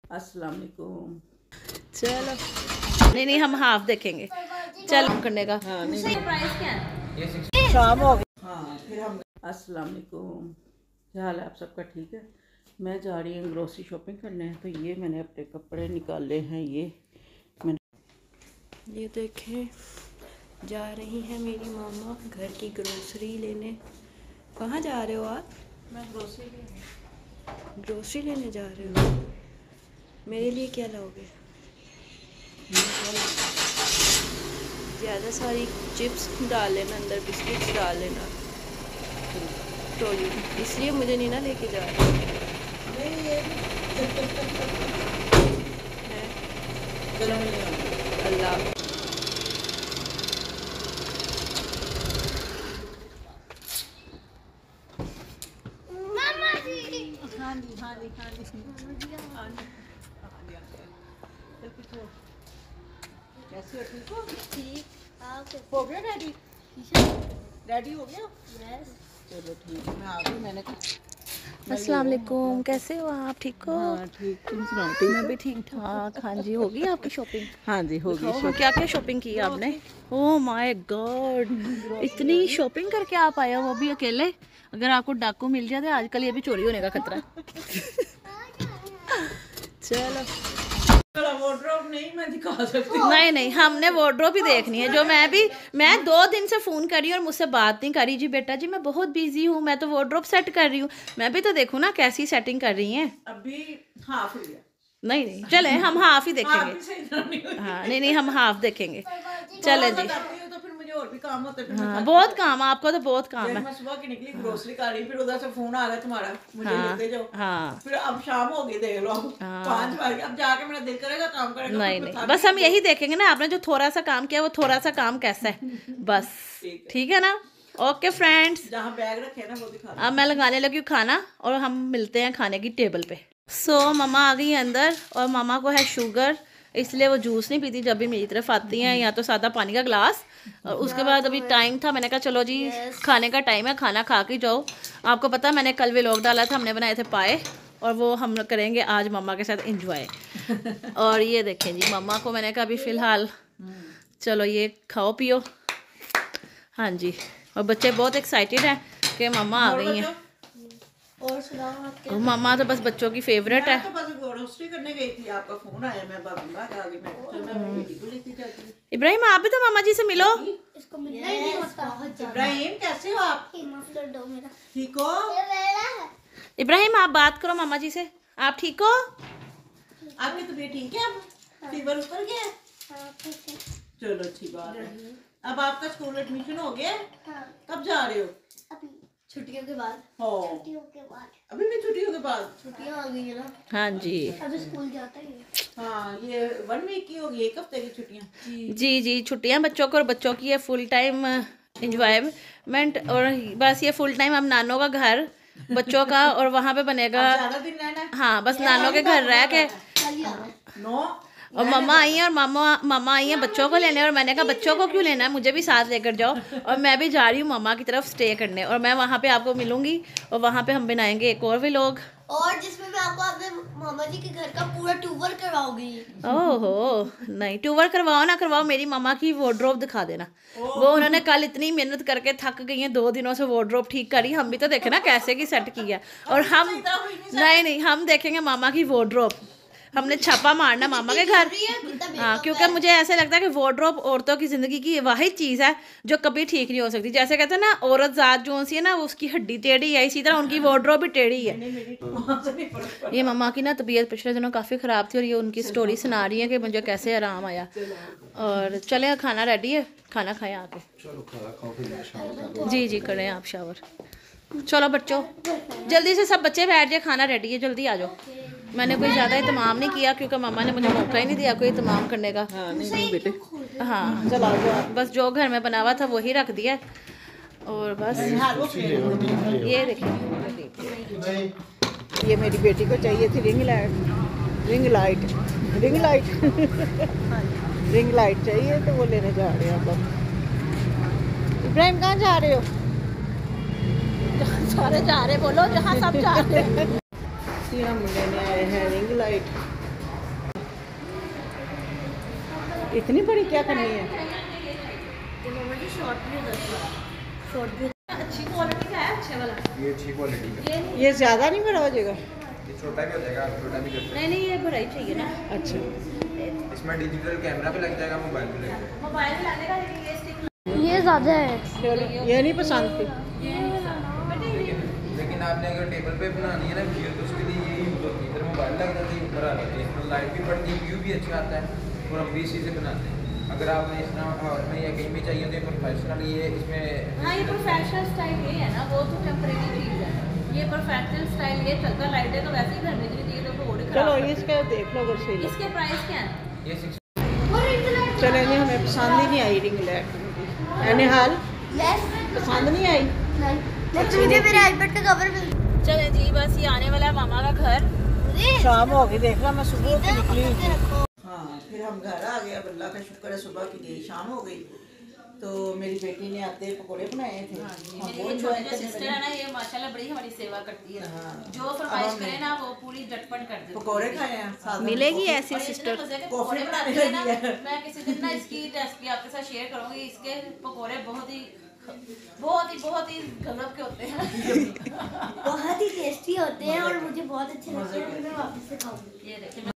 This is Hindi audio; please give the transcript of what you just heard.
अस्सलाम वालेकुम। चलो नहीं हम हाफ देखेंगे। चल करने का प्राइस क्या है? शाम हो गई। हाँ फिर हम अस्सलाम वालेकुम। क्या हाल है आप सबका? ठीक है। मैं जा रही हूँ ग्रोसरी शॉपिंग करने। तो ये मैंने अपने कपड़े निकाले हैं। ये देखें, जा रही है मेरी मामा घर की ग्रोसरी लेने। कहाँ जा रहे हो आप? मैं ग्रोसरी लेने जा रहे हो? मेरे लिए क्या लाओगे? ज़्यादा सारी चिप्स डाल लेना, अंदर बिस्किट्स डाल लेना। तो इसलिए मुझे नहीं ना लेके जा रहे। अल्लाह कैसे हो? ठीक हो? ठीक हो गया रेडी? रेडी हो गया? यस। चलो ठीक है। मैं आ गई। मैंने अस्सलाम वालेकुम, कैसे हो आप? ठीक हो? हाँ ठीक। तुम सुनाओ? ठीक मैं हो? भी ठीक ठाक। हाँ जी, होगी आपकी शॉपिंग? हाँ जी हो गई। हाँ, क्या क्या शॉपिंग की आपने? ओह माय गॉड, इतनी शॉपिंग करके आप आए हो, वो भी अकेले? अगर आपको डाकू मिल जाए तो आजकल ये भी चोरी होने का खतरा। चलो वार्डरोब नहीं मैं दिखा सकती। नहीं हमने वार्डरोब भी देखनी है। जो मैं 2 दिन से फ़ोन कर रही हूँ और मुझसे बात नहीं करी। जी बेटा जी मैं बहुत बिजी हूँ, मैं तो वार्डरोब सेट कर रही हूँ। मैं भी तो देखूँ ना कैसी सेटिंग कर रही हैं। अभी हाफ हुई है। नहीं चले हम हाफ ही देखेंगे। हाँ नहीं हम हाफ देखेंगे। चले जी। तो फिर मुझे और भी काम होते हैं। हाँ बहुत काम, आपको तो बहुत काम है। मैं सुबह की निकली ग्रोसरी कर रही, फिर उधर से फोन आ गया तुम्हारा, मुझे हाँ, लेते जाओ। हाँ फिर अब शाम हो गई, देख लो। 5 बज गए। अब जाके मेरा दिल करेगा काम करेगा। नहीं बस हम यही देखेंगे ना, आपने जो थोड़ा सा काम किया वो थोड़ा सा काम कैसा है, बस ठीक है ना। ओके फ्रेंड्स, जहाँ बैग रखे ना वो दिखा। अब मैं लगाने लगी हूँ खाना और हम मिलते हैं खाने की टेबल पे। मम्मा आ गई अंदर और मामा को है शुगर, इसलिए वो जूस नहीं पीती जब भी मेरी तरफ आती हैं, या तो सादा पानी का ग्लास। और उसके बाद अभी टाइम था, मैंने कहा चलो जी खाने का टाइम है, खाना खा के जाओ। आपको पता मैंने कल व्लॉग डाला था, हमने बनाए थे पाए और वो हम करेंगे आज मम्मा के साथ एंजॉय। और ये देखें जी मम्मा को मैंने कहा अभी फ़िलहाल चलो ये खाओ पियो। हाँ जी, और बच्चे बहुत एक्साइटेड हैं कि मम्मा आ गई हैं। और सुनाओ आप क्या? मम्मा तो बस बच्चों की फेवरेट है। तो बस ग्रोसरी करने गई थी, आपका फोन आया, मैं बाबूला आ गई। मैं बेटी को लेके जाती हूँ। इब्राहिम आप भी तो मामा जी से मिलो। इसको मिलना ही नहीं होता। इब्राहिम कैसे हो आप? मफलर दो मेरा। ठीक हो? इब्राहिम आप बात करो मामा जी से, आप ठीक हो? आपकी तबीयत ठीक है? अब फीवर उतर गया? हाँ ठीक है। चलो अच्छी बात है। अब आपका स्कूल एडमिशन हो गया? हाँ कब जा रहे हो? अभी छुट्टियों के बाद। हो छुट्टियों के बाद। अभी भी छुट्टियों के बाद? छुट्टियां आ गई है ना। हाँ जी अभी स्कूल जाता ही है। हाँ ये 1 वीक की होगी, 1 हफ्ते की छुट्टियाँ। जी छुट्टियां बच्चों को, और बच्चों की ये फुल टाइम एंजॉयमेंट। और बस ये फुल टाइम अब नानों का घर बच्चों का, और वहाँ पे बनेगा। ज्यादा दिन रहना है? हाँ बस नानों के घर रह के। कल ही आना है। नो और मम्मा आई हैं, और मामा आई हैं बच्चों को लेने, और मैंने कहा बच्चों को क्यों लेना है, मुझे भी साथ लेकर जाओ। और मैं भी जा रही हूँ मम्मा की तरफ स्टे करने, और मैं वहाँ पे आपको मिलूंगी और वहाँ पे हम बनाएंगे एक और व्लॉग, और जिसमें मैं आपको अपने मामा जी के घर का पूरा टूर करवाऊंगी। ओहो नहीं, टूर करवाओ ना करवाओ, मेरी मम्मा की वार्डरोब दिखा देना। वो उन्होंने कल इतनी मेहनत करके थक गई हैं, 2 दिनों से वार्डरोब ठीक करी। हम भी तो देखे ना कैसे की सेट किया। और हम नहीं हम देखेंगे मामा की वार्डरोब, हमने छापा मारना मामा के घर। हाँ क्योंकि मुझे ऐसे लगता है कि वार्डरोब औरतों की ज़िंदगी की वाहिद चीज़ है जो कभी ठीक नहीं हो सकती। जैसे कहते हैं ना औरत ज़ात जो सी है ना उसकी हड्डी टेढ़ी है, इसी तरह उनकी वार्डरोब भी टेढ़ी है। ये मम्मा की ना तबीयत पिछले दिनों काफ़ी ख़राब थी और ये उनकी स्टोरी सुना रही है कि मुझे कैसे आराम आया। और चले खाना रेडी है, खाना खाएं आके। जी करें आप शावर। चलो बच्चों जल्दी से सब बच्चे बैठ जाए, खाना रेडी है, जल्दी आ जाओ। मैंने कोई ज़्यादा इत्माम नहीं किया क्योंकि मम्मा ने मुझे मौका ही नहीं दिया कोई इत्माम करने का। हाँ नहीं बेटे। हाँ चलो बस जो घर में बना हुआ था वही रख दिया। और बस ये देखिए, ये मेरी बेटी को चाहिए थी रिंग लाइट रिंग लाइट चाहिए, तो वो लेने जा रहे हैं अब। इब्राहिम कहाँ जा रहे हो? जहाँ सारे जा रहे बोलो, जहाँ सब जा रहे। हम लेने आए हैं रिंग लाइट। इतनी बड़ी क्या करनी है? मामा जी शॉर्ट भी शॉर्ट भी अच्छी क्वालिटी का है, अच्छे वाला। ये अच्छी क्वालिटी का। ये ज़्यादा नहीं बड़ा हो जाएगा? ये छोटा भी हो जाएगा, आप छोटा भी कर सकते नहीं ये बड़ा ही चाहिए ना। अच्छा, हैं। इसमें डिजिटल कैमरा भी लग जाएगा, मोबाइल भी लग जाएगा। मोबाइल में लगेगा लेकिन ये स्टिक ये ज़्यादा है। चलो ये नहीं पसंद थी। लेकिन आपने अगर टेबल पे बनानी है ना वीडियो तो उसके लिए यही यूज़ होती है। इधर मोबाइल लग जाती है, ऊपर आ जाती है, इसमें लाइट भी पड़ती है, व्यू भी अच्छा आता है और हम भी इसी से बनाते हैं। अगर आपने इस तरह हॉल में या कहीं भी चाहिए तो प्रोफेशनल ये इसमें हाँ ये प्रोफेशनल स्टाइल ये है ना, वो तो टेम्परेरी चीज़ है। ये प्रोफेशनल स्टाइल ये चलता लाइटें तो वैसे ही घर में इतनी तो और ही चलो खराब ये इसका देख लो अगर सही लगे। इसके प्राइस क्या है? ये 6 चले जी, हमें पसंद ही नहीं आई रिंग लाइट। निहाल यस पसंद नहीं आई? नहीं मुझे मेरे आईपैड का कवर मिल चले जी, बस ये आने वाला है मामा का घर। शाम हो गई, देख ला मैं सुबह की निकली हुई थी। रखो। हाँ, फिर हम घर आ गए। अब अल्लाह का शुक्र है सुबह की गई, शाम हो गई। तो मेरी बेटी ने आते पकोड़े बनाए थे। हम मेरी वो ये enjoy छोटी जो करने सिस्टर लगे। है ना, ये माशाल्लाह बड़ी हमारी सेवा करती है। हाँ। जो फरमाइश करे ना वो पूरी झटपट कर देती है। पकोड़े खाए हैं साथ में। मिलेगी कॉफी- ऐसी और ये सिस्टर। इतने मजे के कॉफी पकोड़े बनाने बनाती है ना, लगी है। मैं किसी दिन ना इसकी रेसिपी आपके साथ शेयर करूंगी। इसके पकोड़े बहुत ही गजब के होते हैं। बहुत ही टेस्टी होते हैं और मुझे बहुत अच्छे लगते हैं। मैं वापस से खाऊंगी। ये देखिए